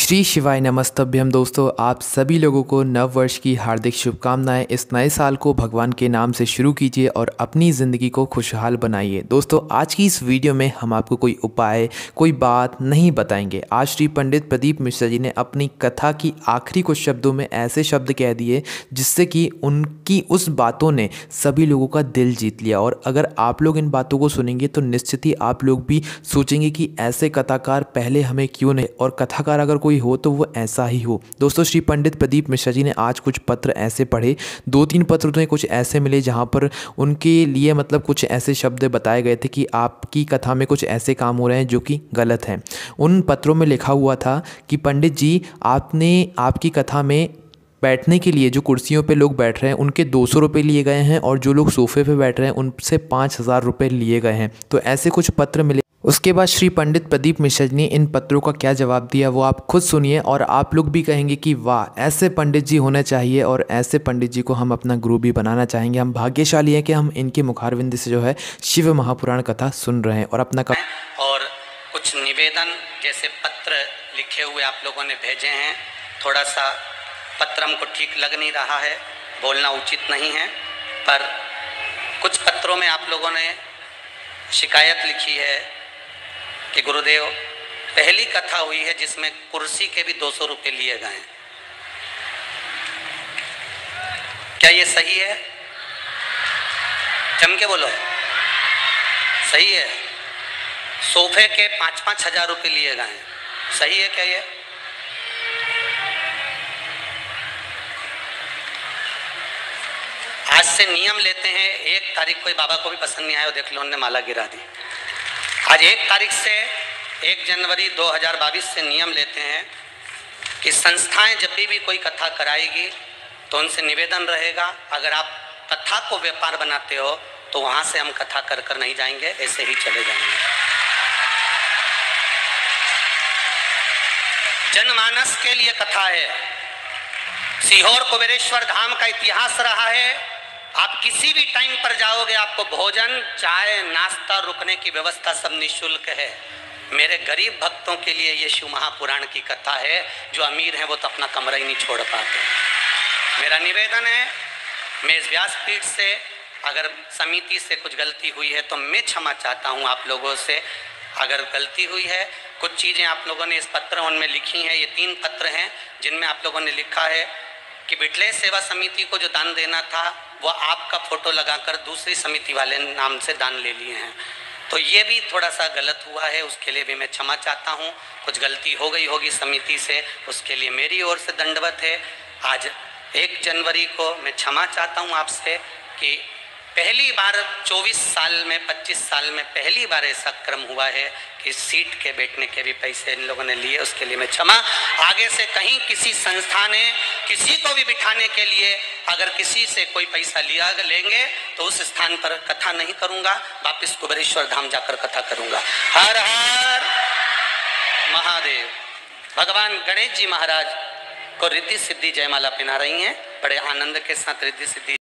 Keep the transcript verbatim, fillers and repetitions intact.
श्री शिवाय नमस्तभ्यम। दोस्तों, आप सभी लोगों को नव वर्ष की हार्दिक शुभकामनाएं। इस नए साल को भगवान के नाम से शुरू कीजिए और अपनी ज़िंदगी को खुशहाल बनाइए। दोस्तों, आज की इस वीडियो में हम आपको कोई उपाय, कोई बात नहीं बताएंगे। आज श्री पंडित प्रदीप मिश्रा जी ने अपनी कथा की आखिरी कुछ शब्दों में ऐसे शब्द कह दिए जिससे कि उनकी उस बातों ने सभी लोगों का दिल जीत लिया। और अगर आप लोग इन बातों को सुनेंगे तो निश्चित ही आप लोग भी सोचेंगे कि ऐसे कथाकार पहले हमें क्यों नहीं, और कथाकार अगर कोई हो तो वो ऐसा ही हो। दोस्तों, श्री पंडित प्रदीप मिश्रा जी ने आज कुछ पत्र ऐसे पढ़े, दो तीन पत्र तो कुछ ऐसे मिले जहाँ पर उनके लिए मतलब कुछ ऐसे शब्द बताए गए थे कि आपकी कथा में कुछ ऐसे काम हो रहे हैं जो कि गलत हैं। उन पत्रों में लिखा हुआ था कि पंडित जी, आपने आपकी कथा में बैठने के लिए जो कुर्सियों पे लोग बैठ रहे हैं उनके दो सौ रुपये लिए गए हैं, और जो लोग सोफे पे बैठ रहे हैं उनसे पाँच हज़ार रुपये लिए गए हैं। तो ऐसे कुछ पत्र मिले। उसके बाद श्री पंडित प्रदीप मिश्रा जी ने इन पत्रों का क्या जवाब दिया वो आप खुद सुनिए, और आप लोग भी कहेंगे कि वाह, ऐसे पंडित जी होने चाहिए और ऐसे पंडित जी को हम अपना गुरु भी बनाना चाहेंगे। हम भाग्यशाली हैं कि हम इनके मुखारविंद से जो है शिव महापुराण कथा सुन रहे हैं और अपना का... और कुछ निवेदन जैसे पत्र लिखे हुए आप लोगों ने भेजे हैं। थोड़ा सा पत्र हमको ठीक लग नहीं रहा है, बोलना उचित नहीं है, पर कुछ पत्रों में आप लोगों ने शिकायत लिखी है कि गुरुदेव, पहली कथा हुई है जिसमें कुर्सी के भी दो सौ रुपये लिए गए। क्या ये सही है? जम के बोलो, सही है? सोफे के पाँच पाँच हजार रुपये लिए गए, सही है क्या ये? आज से नियम लेते हैं, एक तारीख को बाबा को भी पसंद नहीं आया, देख लो उन्होंने माला गिरा दी। आज एक तारीख से एक जनवरी दो हज़ार बाईस से नियम लेते हैं कि संस्थाएं जब भी भी कोई कथा कराएगी तो उनसे निवेदन रहेगा, अगर आप कथा को व्यापार बनाते हो तो वहां से हम कथा कर कर नहीं जाएंगे, ऐसे ही चले जाएंगे। जनमानस के लिए कथा है। सीहोर कुबेरेश्वर धाम का इतिहास रहा है, आप किसी भी टाइम पर जाओगे आपको भोजन, चाय, नाश्ता, रुकने की व्यवस्था सब निःशुल्क है। मेरे गरीब भक्तों के लिए ये शिव महापुराण की कथा है। जो अमीर हैं वो तो अपना कमरा ही नहीं छोड़ पाते। मेरा निवेदन है, मैं इस व्यासपीठ से अगर समिति से कुछ गलती हुई है तो मैं क्षमा चाहता हूँ आप लोगों से। अगर गलती हुई है, कुछ चीज़ें आप लोगों ने इस पत्र उनमें लिखी हैं, ये तीन पत्र हैं जिनमें आप लोगों ने लिखा है कि बिटले सेवा समिति को जो दान देना था वो आपका फोटो लगाकर दूसरी समिति वाले नाम से दान ले लिए हैं। तो ये भी थोड़ा सा गलत हुआ है, उसके लिए भी मैं क्षमा चाहता हूँ। कुछ गलती हो गई होगी समिति से, उसके लिए मेरी ओर से दंडवत है। आज एक जनवरी को मैं क्षमा चाहता हूँ आपसे कि पहली बार चौबीस साल में, पच्चीस साल में पहली बार ऐसा क्रम हुआ है कि सीट के बैठने के भी पैसे इन लोगों ने लिए, उसके लिए मैं क्षमा। आगे से कहीं किसी संस्था ने किसी को भी बिठाने के लिए अगर किसी से कोई पैसा लिया लेंगे तो उस स्थान पर कथा नहीं करूंगा, वापिस कुबेरेश्वर धाम जाकर कथा करूंगा। हर हर महादेव। भगवान गणेश जी महाराज को रिद्धि सिद्धि जयमाला पहना रही हैं, बड़े आनंद के साथ रिद्धि सिद्धि